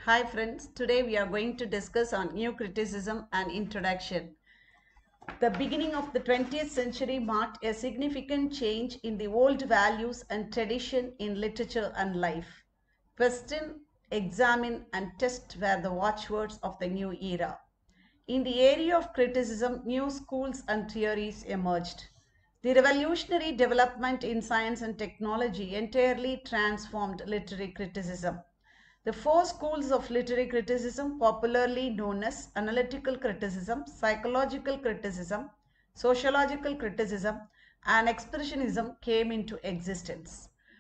Hi friends, today we are going to discuss on new criticism and introduction. The beginning of the 20th century marked a significant change in the old values and tradition in literature and life. Question, examine and test were the watchwords of the new era. In the area of criticism, new schools and theories emerged. The revolutionary development in science and technology entirely transformed literary criticism. The four schools of literary criticism, popularly known as analytical criticism, psychological criticism, sociological criticism, and expressionism came into existence.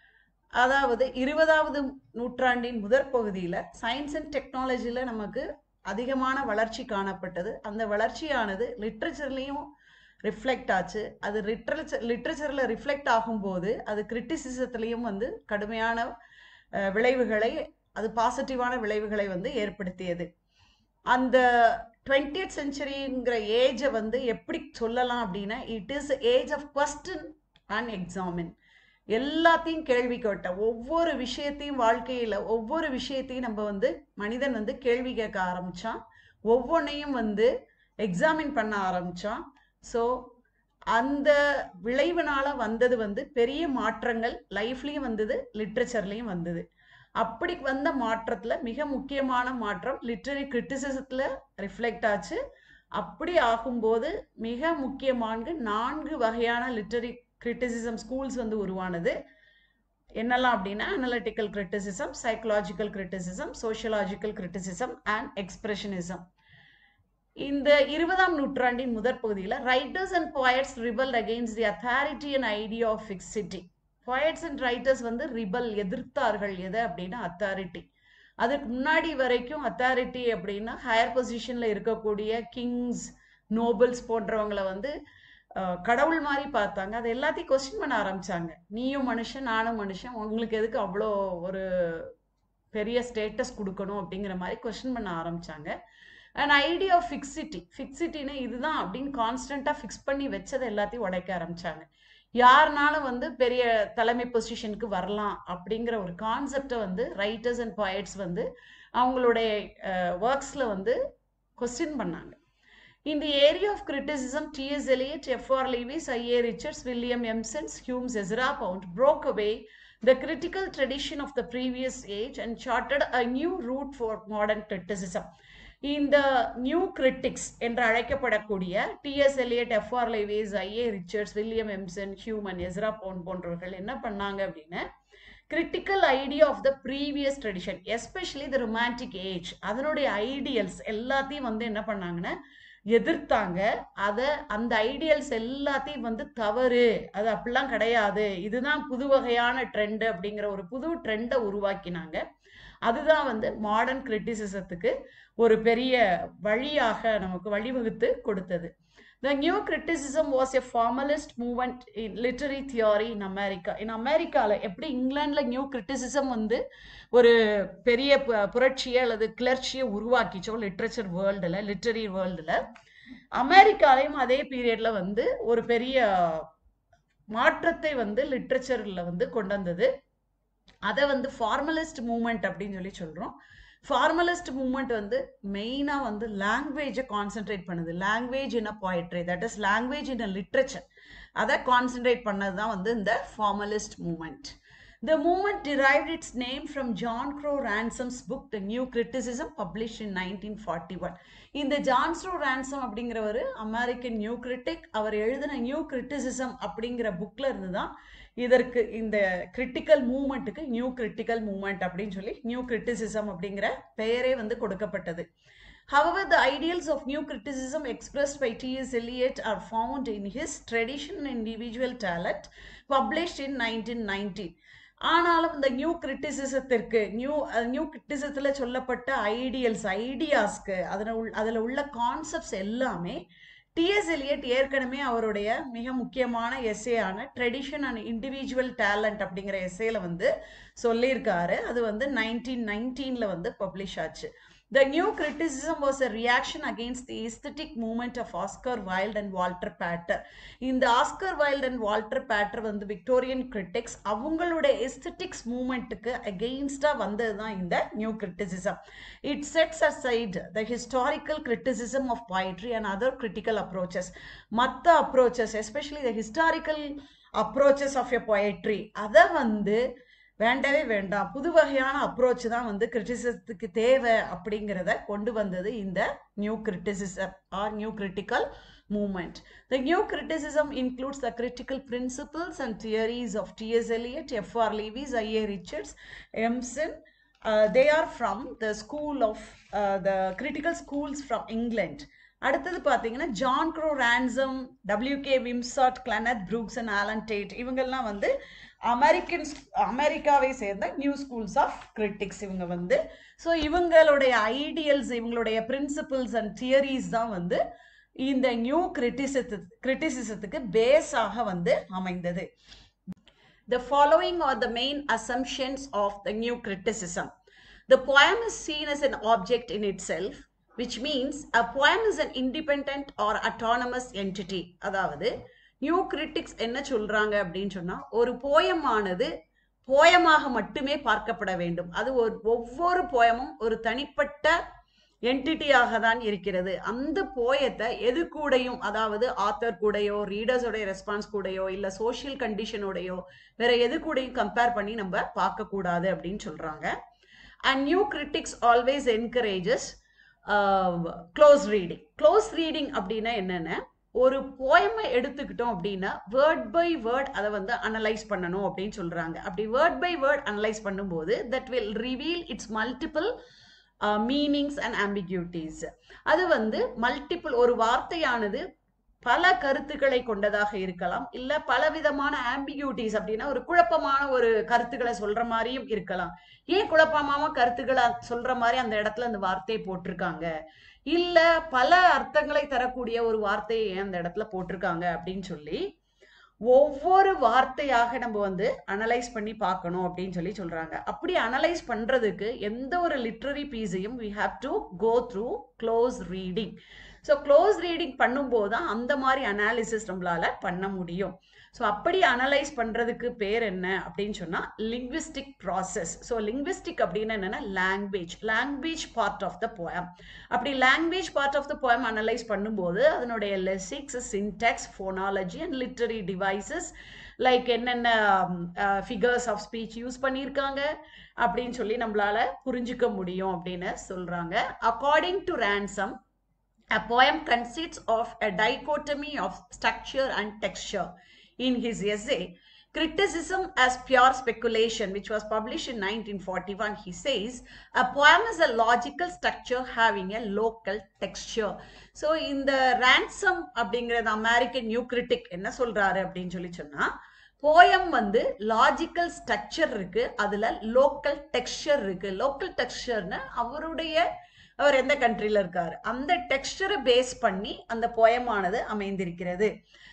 அதாவது 20வது நூற்றாண்டின் முதற் பகுதியில் science and டெக்னாலஜியில் நமக்கு அதிகமான வளர்ச்சி காணப்பட்டது. அந்த வளர்ச்சியானது லிட்ரேச்சர்லேயும் ரிஃப்ளெக்ட் ஆச்சு. அது லிட்ரேச்சரில் ரிஃப்ளெக்ட் ஆகும்போது அது கிரிட்டிசிசத்துலேயும் வந்து கடுமையான விளைவுகளை, அது பாசிட்டிவான விளைவுகளை வந்து ஏற்படுத்தியது. அந்த 20th செஞ்சுரிங்கிற ஏஜை வந்து எப்படி சொல்லலாம் அப்படின்னா, it is age of question and examine. எல்லாத்தையும் கேள்வி கேட்ட ஒவ்வொரு விஷயத்தையும், வாழ்க்கையில் ஒவ்வொரு விஷயத்தையும் நம்ம வந்து மனிதன் வந்து கேள்வி கேட்க ஆரம்பித்தான், ஒவ்வொன்றையும் வந்து எக்ஸாமின் பண்ண ஆரம்பித்தான். ஸோ அந்த விளைவுனால வந்தது வந்து பெரிய மாற்றங்கள் லைஃப்லேயும் வந்தது, லிட்ரேச்சர்லேயும் வந்தது. அப்படி வந்த மாற்றத்தில் மிக முக்கியமான மாற்றம் லிட்ரரி கிரிட்டிசிசத்தில் ரிஃப்ளெக்ட் ஆச்சு. அப்படி ஆகும்போது மிக முக்கியமான 4 வகையான லிட்ரரி கிரிட்டிசிசம் ஸ்கூல்ஸ் வந்து உருவானது. என்னெல்லாம் அப்படின்னா, analytical criticism, psychological criticism, sociological criticism and expressionism. இந்த 20ஆம் நூற்றாண்டின் முதற் பகுதியில் writers and poets rebelled against the authority and idea of fixity. போயட்ஸ் அண்ட் ரைட்டர்ஸ் வந்து எதிர்த்தார்கள். எதை அப்படின்னா அத்தாரிட்டி. அதுக்கு முன்னாடி வரைக்கும் அத்தாரிட்டி அப்படின்னா ஹையர் பொசிஷனில் இருக்கக்கூடிய கிங்ஸ், நோபல்ஸ் போன்றவங்களை வந்து கடவுள் மாதிரி பார்த்தாங்க. அது எல்லாத்தையும் கொஸ்டின் பண்ண ஆரம்பிச்சாங்க. நீயும் மனுஷன், நானும் மனுஷன், உங்களுக்கு எதுக்கு அவ்வளோ ஒரு பெரிய ஸ்டேட்டஸ் கொடுக்கணும் அப்படிங்கிற மாதிரி கொஸ்டின் பண்ண ஆரம்பிச்சாங்க. அண்ட் ஐடியா ஆஃப் ஃபிக்ஸிட்டின்னு இதுதான் அப்படின்னு கான்ஸ்டண்ட்டாக ஃபிக்ஸ் பண்ணி வச்சதை எல்லாத்தையும் உடைக்க ஆரம்பிச்சாங்க. யாருனாலும் வந்து பெரிய தலைமை பொசிஷனுக்கு வரலாம் அப்படிங்கிற ஒரு கான்செப்டை வந்து ரைட்டர்ஸ் அண்ட் போயட்ஸ் வந்து அவங்களுடைய ஒர்க்ஸில் வந்து கொஸ்டின் பண்ணாங்க. In the area of criticism, T.S. Eliot, F.R. Lewis, I.A. Richards, William Empsons, Hume, Ezra Pound broke away the critical tradition of the previous age and charted a new route for modern criticism. இந்த new critics என்று அழைக்கப்படக்கூடிய T.S. Eliot, F.R. Lewis, I.A. Richards, William Empson, Hume and Ezra Pound போன்றவர்கள் என்ன பண்ணாங்க அப்படின்னா, critical idea of the previous tradition, especially the romantic age, அதனுடைய ideals எல்லாத்தையும் வந்து என்ன பண்ணாங்கன்னா எதிர்த்தாங்க. அந்த ஐடியல்ஸ் எல்லாத்தையும் வந்து தவறு, அது அப்படிலாம் கிடையாது, இதுதான் புது வகையான ட்ரெண்டு அப்படிங்கிற ஒரு புது ட்ரெண்டை உருவாக்கினாங்க. அதுதான் வந்து மாடர்ன் கிரிட்டிசிசத்துக்கு ஒரு பெரிய வழியாக நமக்கு வழிவகுத்து கொடுத்தது. The new criticism was a formalist movement in literary theory in America. In அமெரிக்காவில் எப்படி இங்கிலாண்டில் நியூ கிரிட்டிசிசம் வந்து ஒரு பெரிய புரட்சியை அல்லது கிளர்ச்சியை உருவாக்கிச்சோ லிட்ரேச்சர் வேர்ல்டில், லிட்ரரி வேர்ல்டில், அமெரிக்காலையும் அதே பீரியடில் வந்து ஒரு பெரிய மாற்றத்தை வந்து லிட்ரேச்சரில் வந்து கொண்டு வந்தது. அதை வந்து ஃபார்மலிஸ்ட் மூமெண்ட் அப்படின்னு சொல்லி சொல்கிறோம். ஃபார்மலிஸ்ட் மூமெண்ட் வந்து மெயினாக வந்து லாங்குவேஜை கான்சென்ட்ரேட் பண்ணுது. Language in a poetry, that is language in a literature, அதை கான்சென்ட்ரேட் பண்ணது தான் வந்து இந்த formalist movement. The movement derived its name from John Crow Ransom's book, The New Criticism, published in 1941. இந்த ஜான் க்ரோ ரான்சம் அப்படிங்கிறவர் American new critic. அவர் எழுதின new criticism அப்படிங்கிற புக்கில் இருந்து தான் இதற்கு, இந்த கிரிட்டிக்கல் மூமெண்ட்டுக்கு நியூ கிரிட்டிக்கல் மூமெண்ட் அப்படின்னு சொல்லி நியூ கிரிட்டிசிசம் அப்படிங்கிற பெயரே வந்து கொடுக்கப்பட்டது. However, the ideals of new criticism expressed by T.S. Eliot are found in his Tradition and Individual Talent, published in 1919. ஆனாலும் இந்த நியூ கிரிட்டிசிசத்திற்கு, நியூ கிரிட்டிசிசத்தில் சொல்லப்பட்ட ஐடியாஸ்க்கு, அதில் உள்ள கான்செப்ட்ஸ் எல்லாமே T.S. Eliot ஏற்கனவே அவருடைய மிக முக்கியமான எஸ்ஸேயான ட்ரெடிஷன் அண்ட் இண்டிவிஜுவல் டேலண்ட் அப்படிங்கிற எஸ்ஸேல வந்து சொல்லியிருக்காரு. அது வந்து 1919 வந்து பப்ளிஷ் ஆச்சு. The new criticism was a reaction against the aesthetic movement of Oscar Wilde and Walter Pater. இந்த Oscar Wilde and Walter Pater வந்து Victorian critics அவங்களுடைய aesthetics movementக்கு against-ஆ வந்ததுதான் இந்த new criticism. It sets aside the historical criticism of poetry and other critical approaches. மத்த approaches, especially the historical approaches of a poetry, அதை வந்து வேண்டவே வேண்டாம், புது வகையான அப்ரோச் தான் வந்து கிரிட்டிசிசத்துக்கு தேவை அப்படிங்கிறத கொண்டு வந்தது இந்த new criticism or new critical movement. The new criticism includes the critical principles and theories of T.S. Eliot, F.R. Lewis, I.A. Richards, Emerson. They are from the school of the critical schools from England. அடுத்தது பார்த்தீங்கன்னா John Crowe Ransom, W.K. Wimsatt, Cleanth Brooks and Allen Tate, இவங்கெல்லாம் வந்து அமெரிக்காவை சேர்ந்த new schools of critics இவங்க வந்து. So இவங்களுடைய ideals, இவங்களுடைய பிரின்சிபிள்ஸ் அண்ட் தியரிஸ் தான் வந்து இந்த நியூ கிரிட்டிசிசத்துக்கு பேஸாக வந்து அமைந்தது. The following are the main assumptions of the new criticism. The poem is seen as an object in itself, which means a poem is an independent or autonomous entity. அதாவது new critics என்ன சொல்றாங்க அப்படின்னு சொன்னா, ஒரு போயமானது போயமாக மட்டுமே பார்க்கப்பட வேண்டும். அது ஒவ்வொரு போயமும் ஒரு தனிப்பட்ட என்டிட்டியாக தான் இருக்கிறது. அந்த போயத்தை எது கூடயும், அதாவது ஆத்தர் கூடயோ, ரீடர்ஸோடைய ரெஸ்பான்ஸ் கூடயோ, இல்ல சோசியல் கண்டிஷனோடையோ வேற எது கூடயும் கம்பேர் பண்ணி நம்ம பார்க்க கூடாது அப்படின்னு சொல்றாங்க. And new critics always encourages close reading. Close reading அப்படின்னா என்னன்னா, ஒரு போயமை எடுத்துக்கிட்டோம் அப்படின்னா வேர்ட் பை வேர்ட் அதை வந்து அனலைஸ் பண்ணணும் அப்படின்னு சொல்றாங்க. அப்படி வேர்ட் பை வேர்ட் அனலைஸ் பண்ணும்போது that will reveal its multiple meanings and ambiguities. அது வந்து மல்டிபிள், ஒரு வார்த்தையானது பல கருத்துக்களை கொண்டதாக இருக்கலாம், இல்ல பலவிதமான ஆம்பிகியூட்டிஸ் அப்படின்னா ஒரு குழப்பமான ஒரு கருத்துக்களை சொல்ற மாதிரியும் இருக்கலாம். ஏன் குழப்பமான கருத்துக்களை சொல்ற மாதிரி அந்த இடத்துல அந்த வார்த்தையை போட்டிருக்காங்க, இல்ல பல அர்த்தங்களை தரக்கூடிய ஒரு வார்த்தையை ஏன் அந்த இடத்துல போட்டிருக்காங்க அப்படின்னு சொல்லி ஒவ்வொரு வார்த்தையாக நம்ம வந்து அனலைஸ் பண்ணி பார்க்கணும் அப்படின்னு சொல்லி சொல்றாங்க. அப்படி அனலைஸ் பண்றதுக்கு எந்த ஒரு லிட்ரரி பீஸையும் we have to go through close reading. So close reading பண்ணும்போது தான் அந்த மாதிரி அனாலிசிஸ் நம்மளால பண்ண முடியும். ஸோ அப்படி அனலைஸ் பண்றதுக்கு பேர் என்ன அப்படின்னு சொன்னா லிங்குவிஸ்டிக் ப்ராசஸ். ஸோ லிங்குவிஸ்டிக் அப்படின்னு என்னன்னா language part of the poem. அப்படி language part of the poem analyse பண்ணும்போது அதனுடைய lexis, syntax, phonology and literary devices like என்னென்ன ஃபிகர்ஸ் ஆஃப் ஸ்பீச் யூஸ் பண்ணியிருக்காங்க அப்படின்னு சொல்லி நம்மளால புரிஞ்சுக்க முடியும் அப்படின்னு சொல்றாங்க. According to Ransom, a poem consists of a dichotomy of structure and texture. In his essay, Criticism as Pure Speculation, which was published in 1941, he says, a poem is a logical structure having a local texture. So, in the Ransom, the American New Critic, என்ன சொல்றாரு அப்படின்னு சொல்லி சொன்னா, poem வந்து logical structure இருக்கு, அதுல local texture இருக்கு. Local டெக்ஸ்சர்னு அவர் எந்த கண்ட்ரில இருக்காரு அந்த டெக்ஸ்டரை பேஸ் பண்ணி அந்த போயமானது அமைந்திருக்கிறது.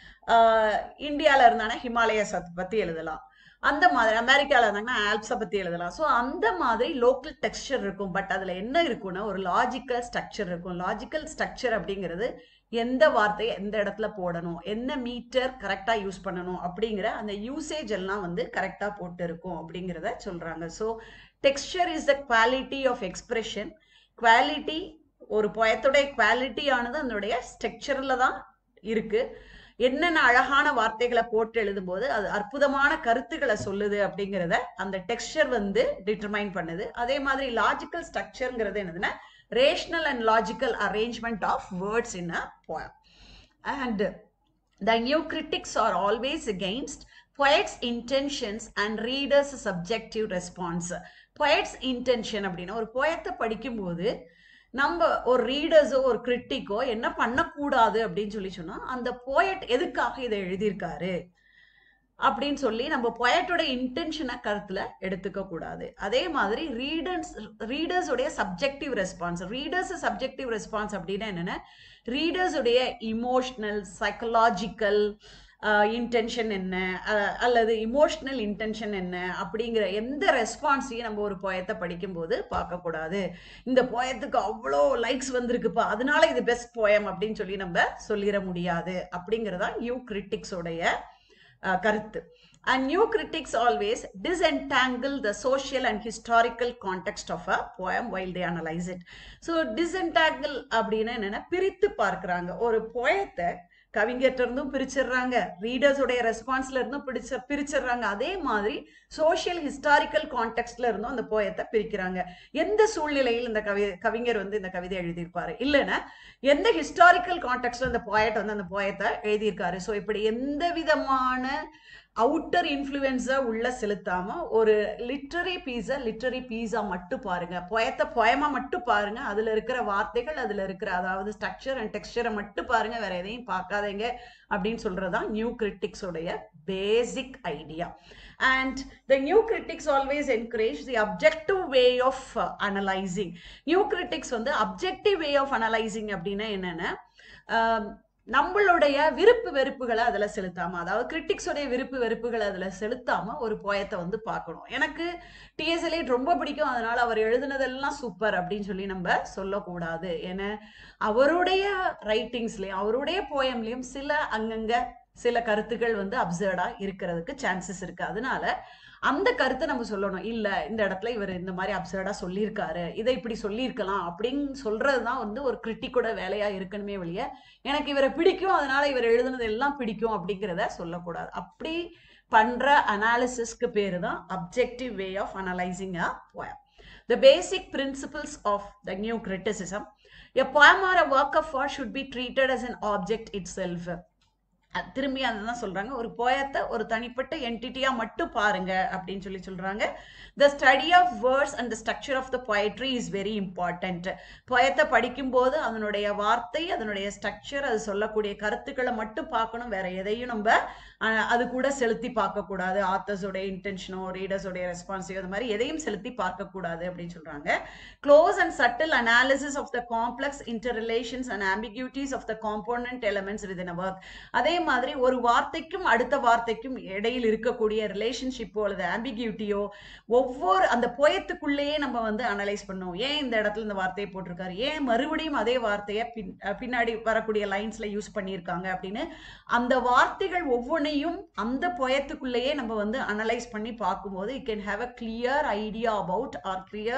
இந்தியால இருந்தானா ஹிமாலயஸை பத்தி எழுதலாம், அந்த மாதிரி அமெரிக்கால இருந்தாங்கன்னா ஆல்ப்ஸை பத்தி எழுதலாம். ஸோ அந்த மாதிரி லோக்கல் டெக்ஸ்டர் இருக்கும். பட் அதுல என்ன இருக்குன்னா ஒரு லாஜிக்கல் ஸ்ட்ரக்சர் இருக்கும். லாஜிக்கல் ஸ்ட்ரக்சர் அப்படிங்கிறது எந்த வார்த்தையை எந்த இடத்துல போடணும், என்ன மீட்டர் கரெக்டா யூஸ் பண்ணணும் அப்படிங்கிற அந்த யூசேஜ் எல்லாம் வந்து கரெக்டா போட்டு இருக்கும் அப்படிங்கிறத சொல்றாங்க. So texture is the quality of expression. Quality, ஒரு போயத்தோடைய குவாலிட்டி ஆனது அதனுடைய ஸ்ட்ரக்சர்ல தான் இருக்கு. என்னென்ன அழகான வார்த்தைகளை போட்டு எழுதும் போது அது அற்புதமான கருத்துக்களை சொல்லுது அப்படிங்கிறத அந்த டெக்ஸ்டர் வந்து டிட்டர்மைன் பண்ணுது. அதே மாதிரி லாஜிக்கல் ஸ்ட்ரக்சர்ங்கிறது என்னதுன்னா rational and logical arrangement of words in a poem. And the new critics are always against poet's intentions and reader's subjective response. poet's intention அப்படின்னா ஒரு போயத்தை படிக்கும்போது நம்ம ஒரு ரீடர்ஸோ ஒரு கிரிட்டிக்கோ என்ன பண்ணக்கூடாது அப்படின்னு சொல்லி சொன்னா அந்த போயட் எதுக்காக இதை எழுதியிருக்காரு அப்படின்னு சொல்லி நம்ம போயட்டோட இன்டென்ஷனை கருத்துல எடுத்துக்க கூடாது. அதே மாதிரி ரீடர்ஸோடைய சப்ஜெக்டிவ் ரெஸ்பான்ஸ். சப்ஜெக்டிவ் ரெஸ்பான்ஸ் அப்படின்னா என்னன்னா ரீடர்ஸோடைய இமோஷனல், சைக்கலாஜிக்கல், இன்டென்ஷன் என்ன அல்லது இமோஷனல் இன்டென்ஷன் என்ன அப்படிங்கிற எந்த ரெஸ்பான்ஸையும் நம்ம ஒரு போயத்தை படிக்கும்போது பார்க்கக்கூடாது. இந்த போயத்துக்கு அவ்வளோ லைக்ஸ் வந்திருக்குப்பா, அதனால இது பெஸ்ட் போயம் அப்படின்னு சொல்லி நம்ம சொல்லிட முடியாது அப்படிங்கிறதா நியூ கிரிட்டிக்ஸோடைய கருத்து. And new critics always disentangle the social and historical context of a poem while they analyze it. So disentangle அப்படின்னா என்னன்னா பிரித்து பார்க்கறாங்க. ஒரு போயத்தை கவிஞர்கிட்ட இருந்தும் பிரிச்சிடுறாங்க, ரீடர்ஸ் உடைய ரெஸ்பான்ஸ்ல இருந்தும் பிரிச்சிடுறாங்க. அதே மாதிரி சோசியல் ஹிஸ்டாரிக்கல் கான்டெக்ட்ல இருந்தும் அந்த போயத்தை பிரிக்கிறாங்க. எந்த சூழ்நிலையில் இந்த கவிஞர் வந்து இந்த கவிதை எழுதியிருப்பாரு, இல்லைன்னா எந்த ஹிஸ்டாரிக்கல் கான்டெக்ட்ல இந்த போயட் வந்து அந்த போயத்தை எழுதியிருக்காரு. ஸோ இப்படி எந்த விதமான அவுட்டர் இன்ஃப்ளூயன்ஸை உள்ள செலுத்தாம ஒரு லிட்ரரி பீஸா மட்டும் பாருங்க, போயமா மட்டும் பாருங்க. அதுல இருக்கிற வார்த்தைகள், அதுல இருக்கிற அதாவது ஸ்ட்ரக்சர் அண்ட் டெக்ஸ்டரை மட்டும் பாருங்க, வேற எதையும் பார்க்காதீங்க அப்படின்னு சொல்றதுதான் நியூ கிரிட்டிக்ஸோடைய basic idea. And the new critics always encourage the objective way of analyzing. New critics வந்து objective way of analyzing அப்படின்னா என்னன்னா, நம்மளுடைய விருப்பு வெறுப்புகளை அதுல செலுத்தாம, அதாவது கிரிட்டிக்ஸோடைய விருப்பு வெறுப்புகளை அதுல செலுத்தாம ஒரு போயத்தை வந்து பார்க்கணும். எனக்கு டிஎஸ் எலியட் ரொம்ப பிடிக்கும், அதனால அவர் எழுதுனதெல்லாம் சூப்பர் அப்படின்னு சொல்லி நம்ம சொல்லக்கூடாது. ஏன்னா அவருடைய ரைட்டிங்ஸ்லயும் அவருடைய போயம்லயும் சில கருத்துக்கள் வந்து அப்சர்டா இருக்கிறதுக்கு சான்சஸ் இருக்கு. அதனால அந்த கருத்தை நம்ம சொல்லணும். இல்ல இந்த இடத்துல இவர் இந்த மாதிரி அப்சர்டா சொல்லியிருக்காரு, இதை இப்படி சொல்லியிருக்கலாம் அப்படின்னு சொல்றதுதான் வந்து ஒரு கிரிட்டிக்கோட வேலையா இருக்கணுமே ஒழிய எனக்கு இவரை பிடிக்கும் அதனால இவர் எழுதுனது எல்லாம் பிடிக்கும் அப்படிங்கிறத சொல்லக்கூடாது. அப்படி பண்ற அனாலிசிஸ்க்கு பேரு தான் objective way of analysing a poem. The basic principles of the new criticism: a poem or a work of art should be treated as an object itself. திரும்பி அதுதான் சொல்றாங்க, ஒரு போயத்தை ஒரு தனிப்பட்ட என்டிட்டியா மட்டும் பாருங்க அப்படின்னு சொல்லி சொல்றாங்க. The study of words and the structure of the poetry is very important. போயத்தை படிக்கும்போது அதனுடைய வார்த்தை, அதனுடைய ஸ்ட்ரக்சர், அது சொல்லக்கூடிய கருத்துக்களை மட்டும் பார்க்கணும், வேற எதையும் நம்ம அது கூட செலுத்தி பார்க்க கூடாது. ஆத்தர்ஸோட இன்டென்ஷனோ ரீடர்ஸோட ரெஸ்பான்ஸையோ அது மாதிரி எதையும் செலுத்தி பார்க்க கூடாது அப்படின்னு சொல்றாங்க. Close and subtle analysis of the complex interrelations and ambiguities of the component elements within a work. அதே மாதிரி ஒரு வார்த்தைக்கும் அடுத்த வார்த்தைக்கும் இடையில் இருக்கக்கூடிய ரிலேஷன்ஷிப்போ அல்லது ஆம்பிகியூட்டியோ ஒவ்வொரு அந்த போயத்துக்குள்ளேயே நம்ம வந்து அனலைஸ் பண்ணோம். ஏன் இந்த இடத்துல இந்த வார்த்தையை போட்டிருக்காரு, ஏன் மறுபடியும் அதே வார்த்தையை பின்னாடி வரக்கூடிய லைன்ஸ்ல யூஸ் பண்ணியிருக்காங்க அப்படின்னு அந்த வார்த்தைகள் ஒவ்வொன்றையும் அந்த போயத்துக்குள்ளேயே நம்ம வந்து அனலைஸ் பண்ணி பார்க்கும்போது you can have a clear idea about or clear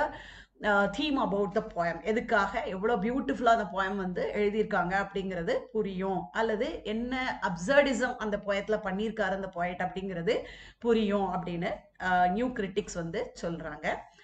theme about the poem. எதுக்காக எவ்வளவு பியூட்டிஃபுல்லா அந்த போயம் வந்து எழுதியிருக்காங்க அப்படிங்கிறது புரியும், அல்லது என்ன அப்சர்டிசம் அந்த போயத்துல பண்ணியிருக்காரு அந்த போயட் அப்படிங்கிறது புரியும் அப்படின்னு நியூ கிரிட்டிக்ஸ் வந்து சொல்றாங்க.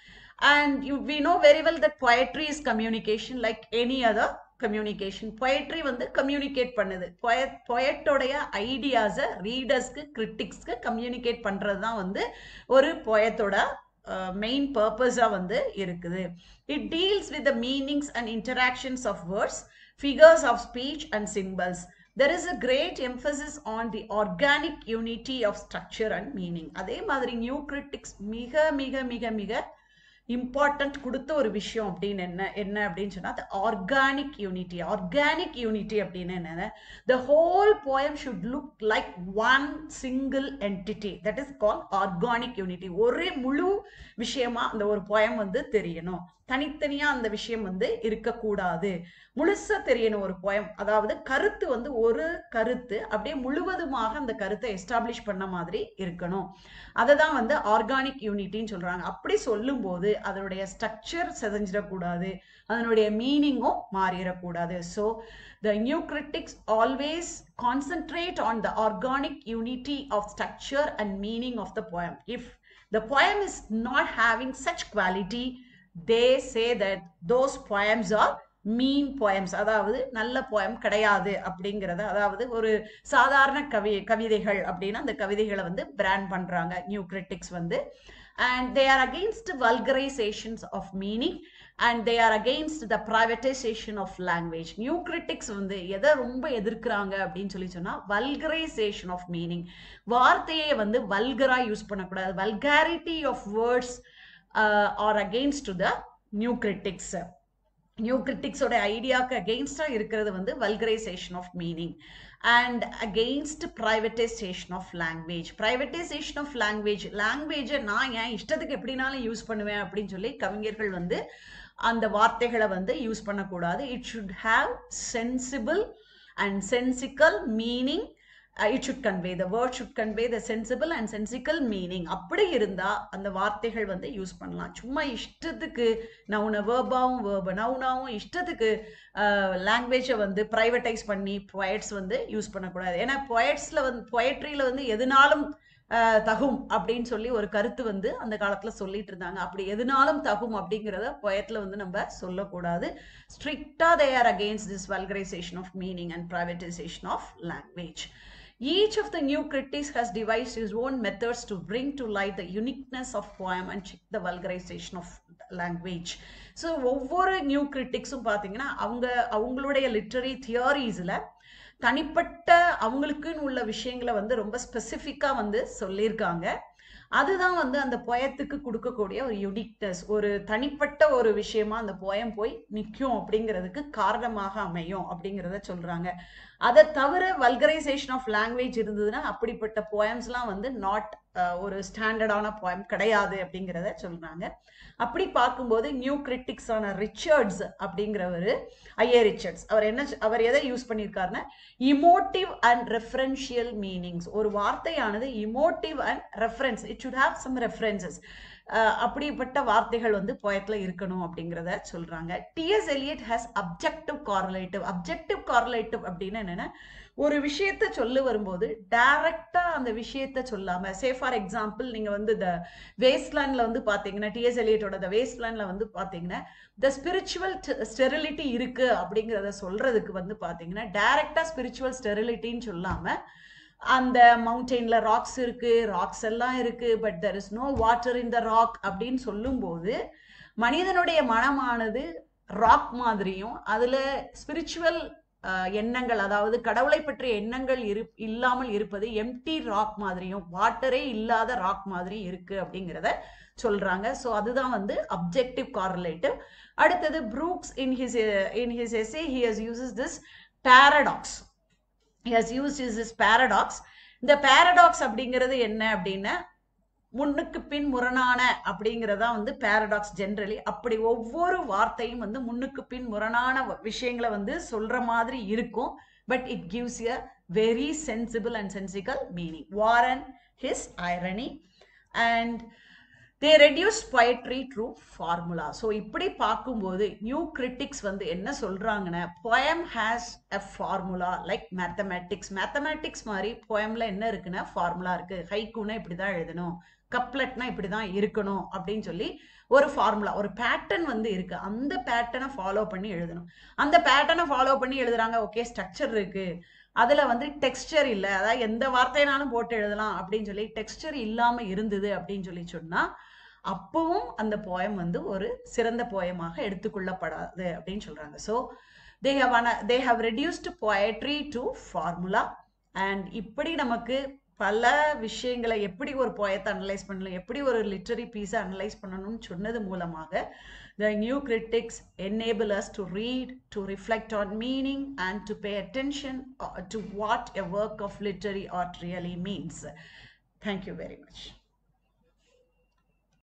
And we know very well that poetry is communication like any other communication. Poetry வந்து கம்யூனிகேட் பண்ணுது. போயட்டோடைய ஐடியாஸை ரீடர்ஸ்க்கு கிரிட்டிக்ஸ்க்கு கம்யூனிகேட் பண்றது தான் வந்து ஒரு போயத்தோட மெயின் பர்பஸா வந்து இருக்குது. It deals with the meanings and interactions of words, figures of speech and symbols. There is a great emphasis on the organic unity of structure and meaning. அதே மாதிரி நியூ கிரிட்டிக்ஸ் மிக மிக மிக மிக இம்பார்ட்டன்ட் கொடுத்த ஒரு விஷயம் அப்படின்னு என்ன அப்படின்னு சொன்னா ஆர்கானிக் யூனிட்டி. ஆர்கானிக் யூனிட்டி அப்படின்னு என்ன, the whole poem should look like one single entity, that is called organic unity. ஒரே முழு விஷயமா அந்த ஒரு போயம் வந்து தெரியணும், தனித்தனியா அந்த விஷயம் வந்து இருக்கக்கூடாது, முழுசா தெரியணும் ஒரு போயம். அதாவது கருத்து வந்து ஒரு கருத்து அப்படியே முழுவதுமாக அந்த கருத்தை எஸ்டாப்ளிஷ் பண்ண மாதிரி இருக்கணும். அததான் வந்து ஆர்கானிக் யூனிட்டின்னு சொல்றாங்க. அப்படி சொல்லும் போது அதனுடைய ஸ்ட்ரக்சர் செதஞ்சிடக்கூடாது, அதனுடைய மீனிங்கும் மாறிடக்கூடாது. So the new critics always concentrate on the organic unity of structure and meaning of the poem. If the poem is not having such quality, they say that those poems are mean poems. அதாவது நல்ல poem கிடையாது அப்படிங்கிறத, அதாவது ஒரு சாதாரண கவிதைகள் அப்படின்னா அந்த கவிதைகளை வந்து பிராண்ட் பண்றாங்க நியூ கிரிட்டிக்ஸ் வந்து. And they are against vulgarizations of meaning and they are against the privatization of language. New critics வந்து எதை ரொம்ப எதிர்க்கிறாங்க அப்படின்னு சொல்லி சொன்னா vulgarization of meaning. வார்த்தையை வந்து வல்கரா யூஸ் பண்ணக்கூடாது. vulgarity of words are against to the new critics. New கிரிட்டிக்ஸோட ஐடியாவுக்கு அகெயின்ஸ்டாக இருக்கிறது வந்து vulgarisation of meaning and against privatisation of language. Privatisation of லாங்குவேஜை நான் என் இஷ்டத்துக்கு எப்படினாலும் யூஸ் பண்ணுவேன் அப்படின்னு சொல்லி கவிஞர்கள் வந்து அந்த வார்த்தைகளை வந்து யூஸ் பண்ணக்கூடாது. It should have sensible and sensical meaning. It should convey, the word should convey the sensible and sensical meaning. அப்படி இருந்தா அந்த வார்த்தைகள் வந்து யூஸ் பண்ணலாம். சும்மா இஷ்டத்துக்கு நவுன வேர்பாவும் நவுனாவும் இஷ்டத்துக்கு லாங்குவேஜை வந்து ப்ரைவேட்டைஸ் பண்ணி பொயட்ஸ் வந்து யூஸ் பண்ணக்கூடாது. ஏன்னா பொயட்ஸில் வந்து பொயட்ரியில் வந்து எதுனாலும் தகும் அப்படின்னு சொல்லி ஒரு கருத்து வந்து அந்த காலத்துல சொல்லிட்டு இருந்தாங்க. அப்படி எதுனாலும் தகும் அப்படிங்கிறத பொயட்ல வந்து நம்ம சொல்லக்கூடாது. ஸ்ட்ரிக்டா they are against this vulgarization of meaning and privatization of language. Each of the new critics has devised his own methods to bring to light the uniqueness of poem and check the vulgarization of language. So ஒவ்வொரு new கிரிட்டிக்ஸும் பார்த்தீங்கன்னா அவங்களுடைய literary தியரிஸ்ல தனிப்பட்ட அவங்களுக்குன்னு உள்ள விஷயங்களை வந்து ரொம்ப ஸ்பெசிஃபிக்காக வந்து சொல்லியிருக்காங்க. அதுதான் வந்து அந்த பொயத்துக்கு கொடுக்கக்கூடிய ஒரு யுனிக்னஸ், ஒரு தனிப்பட்ட ஒரு விஷயமா அந்த பொயம் போய் நிற்கும் அப்படிங்கிறதுக்கு காரணமாக அமையும் அப்படிங்கிறத சொல்றாங்க. அதை தவிர வல்கரைசேஷன் ஆஃப் லாங்குவேஜ் இருந்ததுன்னா அப்படிப்பட்ட போயம்ஸ்லாம் வந்து நாட் ஒரு ஸ்டாண்டர்டான போயம் கிடையாது அப்படிங்கிறத சொல்றாங்க. அப்படி பார்க்கும்போது நியூ கிரிட்டிக்ஸான ரிச்சர்ட்ஸ் அப்படிங்கிறவர், ஐஏ ரிச்சர்ட்ஸ், அவர் எதை யூஸ் பண்ணியிருக்காருன்னா இமோட்டிவ் அண்ட் ரெஃபரன்ஷியல் மீனிங்ஸ். ஒரு வார்த்தையானது emotive and reference, it should have some references, அப்படிப்பட்ட வார்த்தைகள் வந்து போயட்ல இருக்கணும் அப்படிங்கிறத சொல்றாங்க. TS Eliot has objective correlative. Objective correlative அப்படின்னு என்னன்னா ஒரு விஷயத்த சொல்ல வரும்போது டைரக்டா அந்த விஷயத்த சொல்லாம, சே ஃபார் எக்ஸாம்பிள் நீங்க வந்து த வேஸ்ட்லேண்ட்ல வந்து பாத்தீங்கன்னா டிஎஸ் எலியட்டோட த வேஸ்ட்லேண்ட்ல வந்து பாத்தீங்கன்னா த ஸ்பிரிச்சுவல் ஸ்டெரிலிட்டி இருக்கு அப்படிங்கிறத சொல்றதுக்கு வந்து பாத்தீங்கன்னா டைரக்டா ஸ்பிரிச்சுவல் ஸ்டெரிலிட்டின்னு சொல்லாம அந்த மவுண்டெயின்ல ராக்ஸ் இருக்கு, ராக்ஸ் எல்லாம் இருக்கு, but there is no water in the rock அப்படின்னு சொல்லும் போது மனிதனுடைய மனமானது ராக் மாதிரியும் அதுல ஸ்பிரிச்சுவல் எண்ணங்கள், அதாவது கடவுளை பற்றிய எண்ணங்கள் இல்லாமல் இருப்பது எம்டி ராக் மாதிரியும், வாட்டரே இல்லாத ராக் மாதிரி இருக்கு அப்படிங்கிறத சொல்றாங்க. ஸோ அதுதான் வந்து அப்ஜெக்டிவ் காரலேட்டிவ். அடுத்தது Brooks in his essay he has uses this paradox. He has used this paradox. இந்த paradox அப்படிங்கிறது என்ன அப்படின்னா முன்னுக்கு பின் முரணான அப்படிங்கிறதா வந்து பாரடாக்ஸ் ஜென்ரலி. அப்படி ஒவ்வொரு வார்த்தையும் வந்து முன்னுக்கு பின் முரணான விஷயங்களை வந்து சொல்ற மாதிரி இருக்கும், but it gives a very sensible and sensical meaning. Warren his irony and they reduce poetry through formula. So இப்படி பார்க்கும்போது நியூ கிரிட்டிக்ஸ் வந்து என்ன சொல்றாங்கன்னா poem has a formula like mathematics. Mathematics மாதிரி பொயம்ல என்ன இருக்குன்னா ஃபார்முலா இருக்கு. ஹைக்கூனா இப்படிதான் எழுதணும், கப்லெட்னா இப்படிதான் இருக்கணும் அப்படின்னு சொல்லி ஒரு ஃபார்முலா, ஒரு பேட்டர்ன் வந்து இருக்கு. அந்த பேட்டர்னை ஃபாலோ பண்ணி எழுதணும். அந்த பேட்டர்னை ஃபாலோ பண்ணி எழுதுறாங்க, ஓகே ஸ்ட்ரக்சர் இருக்கு, அதுல வந்து டெக்ஸ்டர் இல்லை, அதாவது எந்த வார்த்தைனாலும் போட்டு எழுதலாம் அப்படின்னு சொல்லி டெக்ஸ்டர் இல்லாம இருந்தது அப்படின்னு சொல்லி சொன்னா அப்பவும் அந்த போயம் வந்து ஒரு சிறந்த போயமாக எடுத்துக்கொள்ளப்படாது அப்படின்னு சொல்றாங்க. So they have reduced poetry to formula. And இப்படி நமக்கு பல விஷயங்களை எப்படி ஒரு போயத்தை அனலைஸ் பண்ணலாம், எப்படி ஒரு லிட்டரரி பீஸை அனலைஸ் பண்ணணும்னு சொன்னது மூலமாக the new critics enable us to read, to reflect on meaning and to pay attention to what a work of literary art really means. Thank you very much.